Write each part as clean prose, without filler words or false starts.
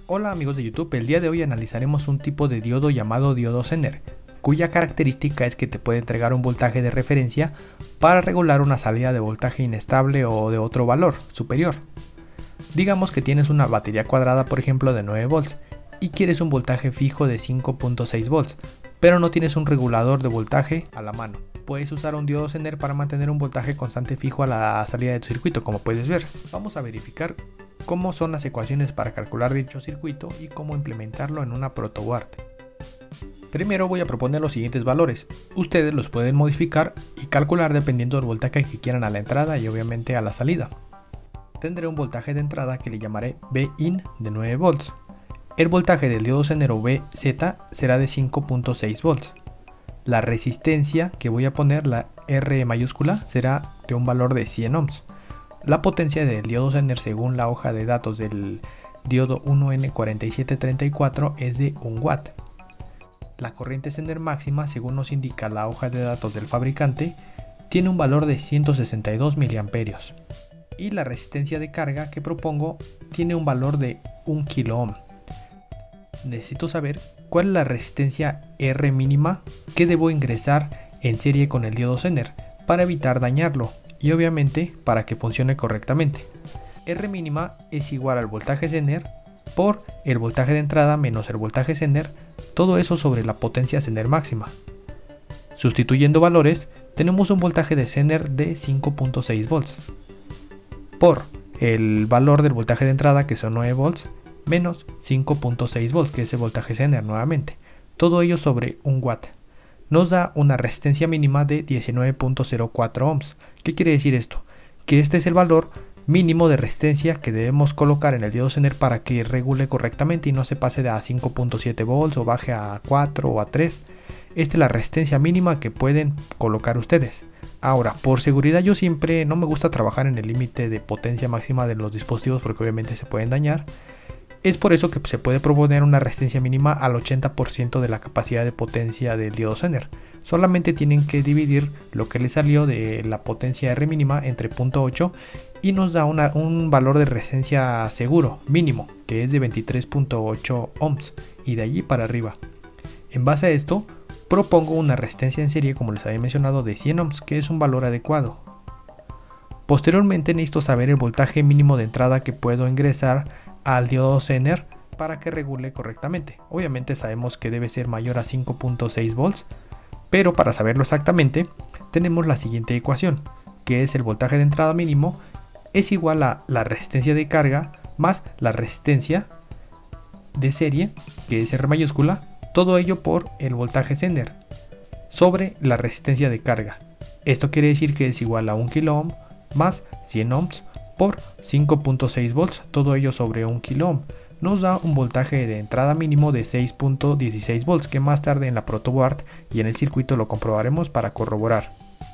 Hola amigos de YouTube, el día de hoy analizaremos un tipo de diodo llamado diodo Zener, cuya característica es que te puede entregar un voltaje de referencia para regular una salida de voltaje inestable o de otro valor superior. Digamos que tienes una batería cuadrada, por ejemplo, de 9 volts y quieres un voltaje fijo de 5.6 volts, pero no tienes un regulador de voltaje a la mano. Puedes usar un diodo Zener para mantener un voltaje constante fijo a la salida de tu circuito, como puedes ver. Vamos a verificar cómo son las ecuaciones para calcular dicho circuito y cómo implementarlo en una protoboard. Primero voy a proponer los siguientes valores. Ustedes los pueden modificar y calcular dependiendo del voltaje que quieran a la entrada y obviamente a la salida. Tendré un voltaje de entrada que le llamaré Vin de 9 volts. El voltaje del diodo Zener o Vz será de 5.6 volts. La resistencia que voy a poner, la R mayúscula, será de un valor de 100 ohms. La potencia del diodo Zener según la hoja de datos del diodo 1N4734 es de 1 watt. La corriente Zener máxima, según nos indica la hoja de datos del fabricante, tiene un valor de 162 mA. Y la resistencia de carga que propongo tiene un valor de 1 kΩ. Necesito saber cuál es la resistencia R mínima que debo ingresar en serie con el diodo Zener para evitar dañarlo y obviamente para que funcione correctamente. R mínima es igual al voltaje Zener por el voltaje de entrada menos el voltaje Zener, todo eso sobre la potencia Zener máxima. Sustituyendo valores, tenemos un voltaje de Zener de 5.6 volts por el valor del voltaje de entrada, que son 9 volts, menos 5.6 volts, que es el voltaje Zener nuevamente, todo ello sobre 1 watt. Nos da una resistencia mínima de 19.04 ohms. ¿Qué quiere decir esto? Que este es el valor mínimo de resistencia que debemos colocar en el diodo Zener para que regule correctamente y no se pase de a 5.7 volts o baje a 4 o a 3. Esta es la resistencia mínima que pueden colocar ustedes. Ahora, por seguridad yo siempre no me gusta trabajar en el límite de potencia máxima de los dispositivos porque obviamente se pueden dañar. Es por eso que se puede proponer una resistencia mínima al 80% de la capacidad de potencia del diodo Zener. Solamente tienen que dividir lo que les salió de la potencia R mínima entre 0.8 y nos da un valor de resistencia seguro, mínimo, que es de 23.8 ohms y de allí para arriba. En base a esto, propongo una resistencia en serie, como les había mencionado, de 100 ohms, que es un valor adecuado. Posteriormente necesito saber el voltaje mínimo de entrada que puedo ingresar al diodo Zener para que regule correctamente. Obviamente sabemos que debe ser mayor a 5.6 volts, pero para saberlo exactamente tenemos la siguiente ecuación, que es el voltaje de entrada mínimo es igual a la resistencia de carga más la resistencia de serie, que es R mayúscula, todo ello por el voltaje Zener sobre la resistencia de carga. Esto quiere decir que es igual a 1 kΩ más 100 ohms por 5.6 volts, todo ello sobre 1 kΩ. Nos da un voltaje de entrada mínimo de 6.16 volts, que más tarde en la protoboard y en el circuito lo comprobaremos para corroborar.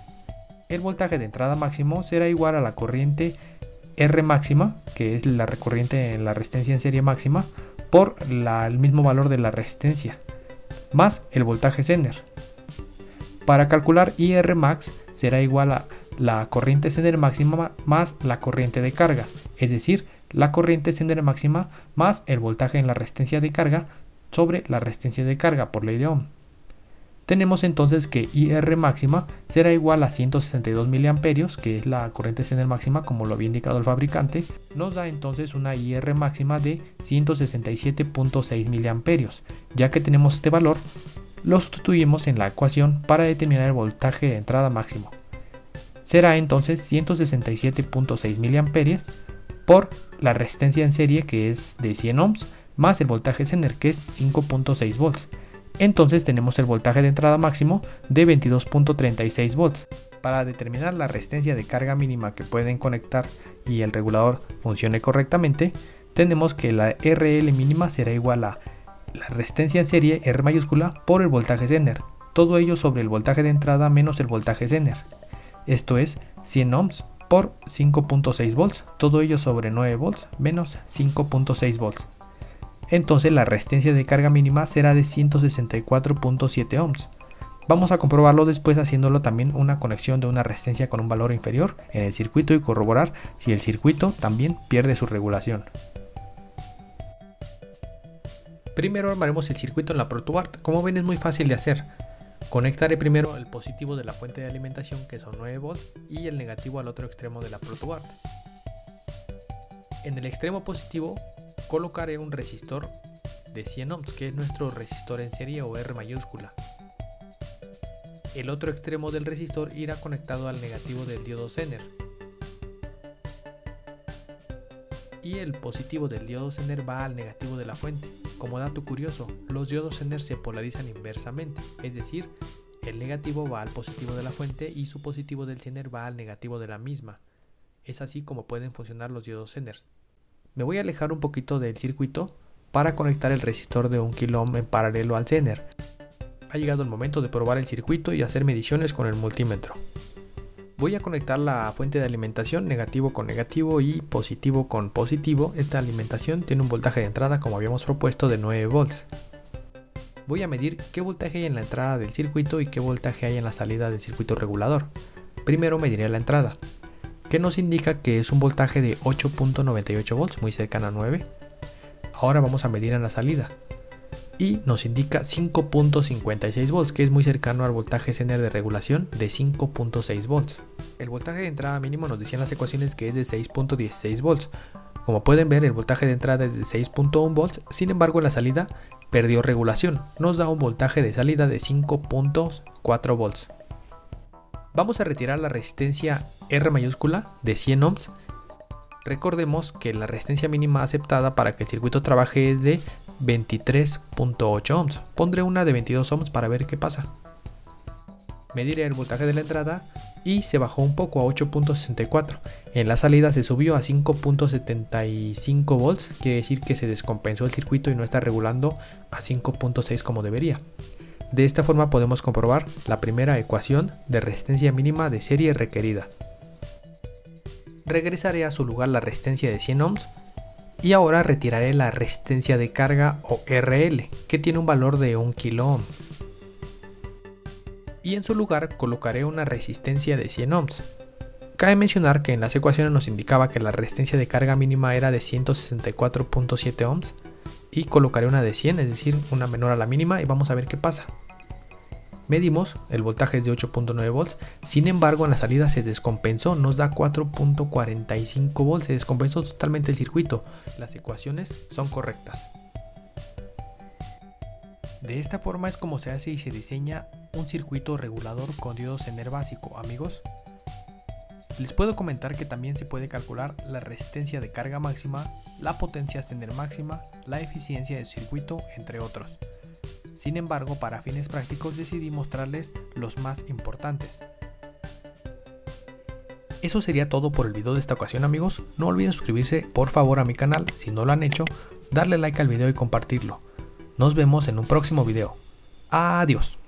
El voltaje de entrada máximo será igual a la corriente R máxima, que es la corriente en la resistencia en serie máxima, por el mismo valor de la resistencia, más el voltaje Zener. Para calcular IR max será igual a la corriente Zener máxima más la corriente de carga, es decir, la corriente Zener máxima más el voltaje en la resistencia de carga sobre la resistencia de carga por ley de Ohm. Tenemos entonces que IR máxima será igual a 162 mA, que es la corriente Zener máxima como lo había indicado el fabricante. Nos da entonces una IR máxima de 167.6 mA. Ya que tenemos este valor, lo sustituimos en la ecuación para determinar el voltaje de entrada máximo. Será entonces 167.6 mA por la resistencia en serie, que es de 100 ohms, más el voltaje Zener, que es 5.6 volts. Entonces tenemos el voltaje de entrada máximo de 22.36 volts. Para determinar la resistencia de carga mínima que pueden conectar y el regulador funcione correctamente, tenemos que la RL mínima será igual a la resistencia en serie R mayúscula por el voltaje Zener, todo ello sobre el voltaje de entrada menos el voltaje Zener. Esto es 100 ohms por 5.6 volts, todo ello sobre 9 volts menos 5.6 volts. Entonces la resistencia de carga mínima será de 164.7 ohms. Vamos a comprobarlo después haciéndolo también una conexión de una resistencia con un valor inferior en el circuito y corroborar si el circuito también pierde su regulación. Primero armaremos el circuito en la ProToBart. Como ven, es muy fácil de hacer. Conectaré primero el positivo de la fuente de alimentación, que son 9 volts, y el negativo al otro extremo de la ProToBart. En el extremo positivo colocaré un resistor de 100 ohms, que es nuestro resistor en serie o R mayúscula. El otro extremo del resistor irá conectado al negativo del diodo Zener. Y el positivo del diodo Zener va al negativo de la fuente. Como dato curioso, los diodos Zener se polarizan inversamente, es decir, el negativo va al positivo de la fuente y su positivo del Zener va al negativo de la misma. Es así como pueden funcionar los diodos Zener. Me voy a alejar un poquito del circuito para conectar el resistor de 1 kΩ en paralelo al Zener. Ha llegado el momento de probar el circuito y hacer mediciones con el multímetro. Voy a conectar la fuente de alimentación, negativo con negativo y positivo con positivo. Esta alimentación tiene un voltaje de entrada, como habíamos propuesto, de 9 volts. Voy a medir qué voltaje hay en la entrada del circuito y qué voltaje hay en la salida del circuito regulador. Primero mediré la entrada, que nos indica que es un voltaje de 8.98 volts, muy cercano a 9. Ahora vamos a medir en la salida y nos indica 5.56 volts, que es muy cercano al voltaje Zener de regulación de 5.6 volts. El voltaje de entrada mínimo nos decían las ecuaciones que es de 6.16 volts. Como pueden ver, el voltaje de entrada es de 6.1 volts, sin embargo la salida perdió regulación, nos da un voltaje de salida de 5.4 volts. Vamos a retirar la resistencia R mayúscula de 100 ohms. Recordemos que la resistencia mínima aceptada para que el circuito trabaje es de 23.8 ohms. Pondré una de 22 ohms para ver qué pasa. Mediré el voltaje de la entrada y se bajó un poco a 8.64. En la salida se subió a 5.75 volts, quiere decir que se descompensó el circuito y no está regulando a 5.6 como debería. De esta forma podemos comprobar la primera ecuación de resistencia mínima de serie requerida. Regresaré a su lugar la resistencia de 100 ohms y ahora retiraré la resistencia de carga o RL, que tiene un valor de 1 kΩ. Y en su lugar colocaré una resistencia de 100 ohms. Cabe mencionar que en las ecuaciones nos indicaba que la resistencia de carga mínima era de 164.7 ohms y colocaré una de 100, es decir, una menor a la mínima, y vamos a ver qué pasa. Medimos, el voltaje es de 8.9 volts, sin embargo en la salida se descompensó, nos da 4.45 volts, se descompensó totalmente el circuito. Las ecuaciones son correctas. De esta forma es como se hace y se diseña un circuito regulador con diodo Zener básico, amigos. Les puedo comentar que también se puede calcular la resistencia de carga máxima, la potencia Zener máxima, la eficiencia del circuito, entre otros. Sin embargo, para fines prácticos decidí mostrarles los más importantes. Eso sería todo por el video de esta ocasión, amigos. No olviden suscribirse por favor a mi canal si no lo han hecho, darle like al video y compartirlo. Nos vemos en un próximo video. Adiós.